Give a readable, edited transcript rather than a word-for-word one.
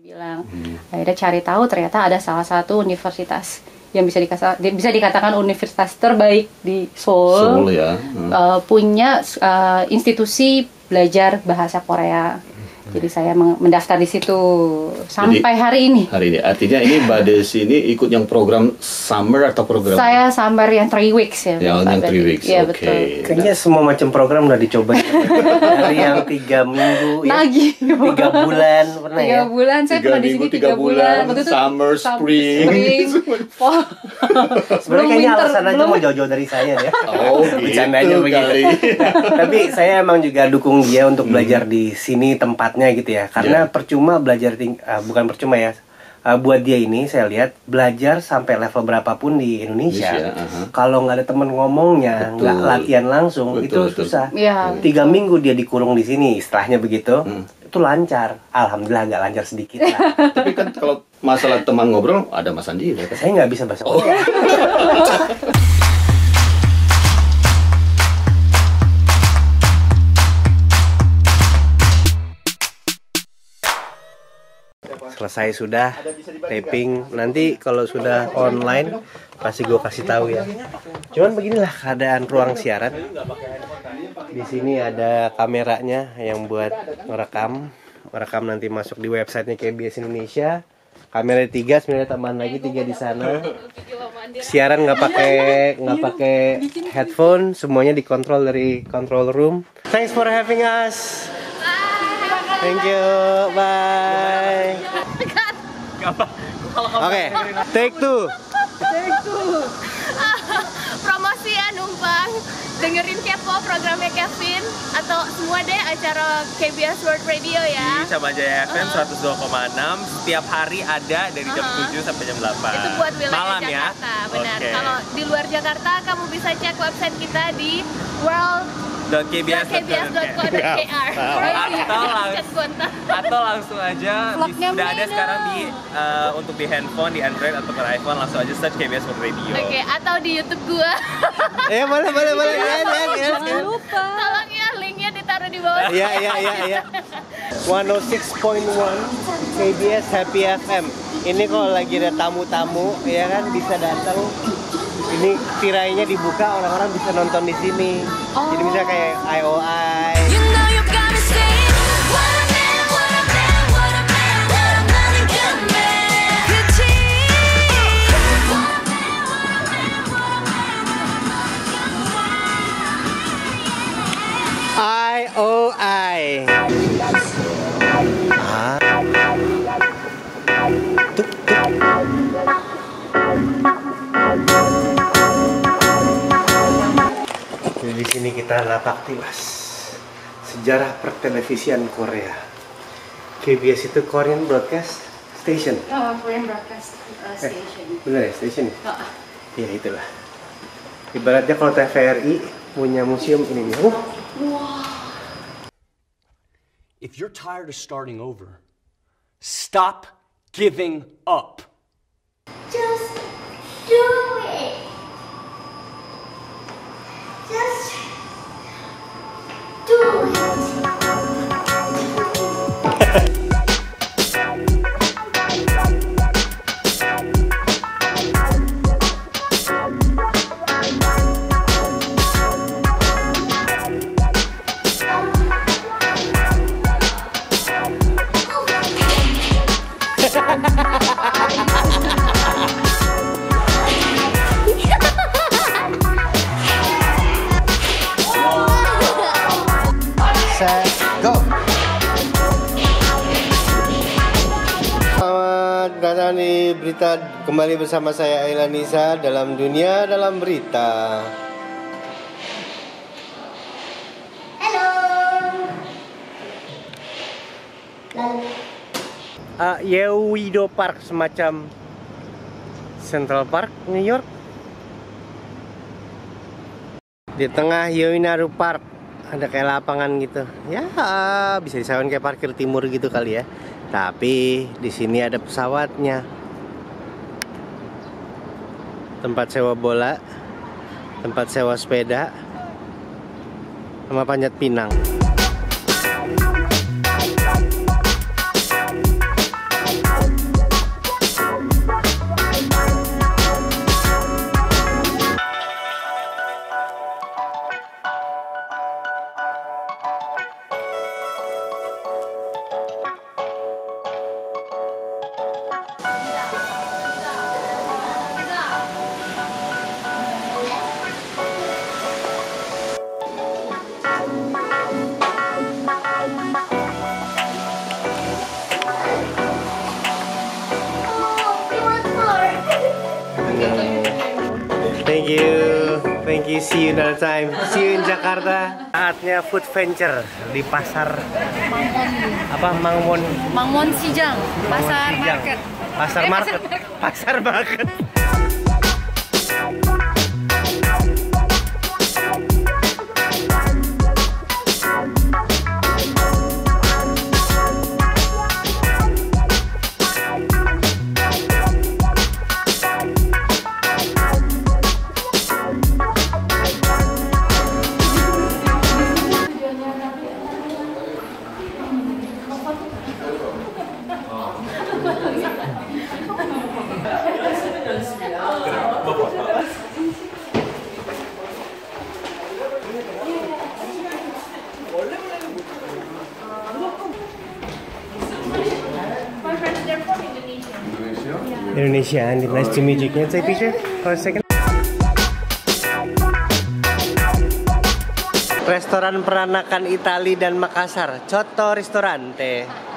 bilang. Akhirnya cari tahu ternyata ada salah satu universitas yang bisa dikatakan universitas terbaik di Seoul, ya. Punya institusi belajar bahasa Korea. Jadi saya mendaftar di situ sampai hari ini. Hari ini, artinya ini Mbak Desi ini ikut yang program summer atau program? Saya summer yang 3 weeks ya. Yang 3 weeks, ya, oke. Betul. Kayaknya semua macam program udah dicoba. Dari yang 3 minggu, ya, 3 bulan pernah 3 ya? bulan, saya pernah di sini 3 bulan. Waktu itu Summer, spring. fall. Sebenarnya kayaknya alasan aja mau jauh-jauh dari saya ya. Oh, Bercanda aja begitu. Tapi saya emang juga dukung dia untuk belajar di sini tempatnya gitu ya. Karena percuma belajar bukan percuma ya. Buat dia ini saya lihat belajar sampai level berapapun di Indonesia, kalau nggak ada temen ngomongnya, nggak latihan langsung, itu susah. 3 minggu dia dikurung di sini, istilahnya begitu, itu lancar. Alhamdulillah agak lancar sedikit lah. Tapi kan kalau masalah teman ngobrol ada Mas Andi ya kan? Saya nggak bisa bahasa Korea. Selesai sudah taping, nanti kalau sudah online pasti gue kasih tahu ya. Cuman beginilah keadaan ruang siaran. Di sini ada kameranya yang buat merekam nanti masuk di websitenya KBS Indonesia. Kamera 3, sebenarnya tambahan lagi 3 di sana. Siaran nggak pakai headphone, semuanya dikontrol dari control room. Thanks for having us. Thank you, bye. Oke, take 2. Promosi ya, numpang dengerin Kepo programnya Kevin atau semua deh acara KBS World Radio ya. Di Samajaya FM 102,6 setiap hari ada dari jam 7 sampai jam 8. Itu buat wilayah malam Jakarta, ya? benar. Okay. Kalau di luar Jakarta kamu bisa cek website kita di world.kbs.co.kr atau langsung aja sudah ada sekarang di untuk di handphone, di Android atau per iPhone, langsung aja search KBS World Radio. Oke, atau di YouTube gua. Boleh. Jangan lupa. Tolong ya, linknya ditaruh di bawah. Iya. 106.1 KBS Happy FM. Ini kalau lagi ada tamu-tamu ya kan bisa datang. Ini tirainya dibuka, orang-orang bisa nonton di sini. Jadi misalnya kayak IOI. IOI. Di sini kita lapak tilas sejarah pertelevisian Korea. KBS itu Korean Broadcast Station. Korean Broadcast Station. Bener ya, station? Ya itulah. Ibaratnya kalau TVRI punya museum ini nih. If you're tired of starting over, stop giving up. Just do it. Just do it. Datang di berita, kembali bersama saya Ayla Nisa dalam Dunia Dalam Berita. Halo. Yeouido Park, semacam Central Park New York. Di tengah Yoinaru Park ada kayak lapangan gitu. Ya, bisa disamain kayak parkir timur gitu kali ya. Tapi di sini ada pesawatnya. Tempat sewa bola, tempat sewa sepeda, sama panjat pinang. Thank you, see you another time. See you in Jakarta. Saatnya food venture di pasar Mangwon Sijang, pasar market. Pasar market. Indonesia, and nice to meet you. Can you take a picture for a second? Restoran peranakan Itali dan Makassar, Cotto Ristorante.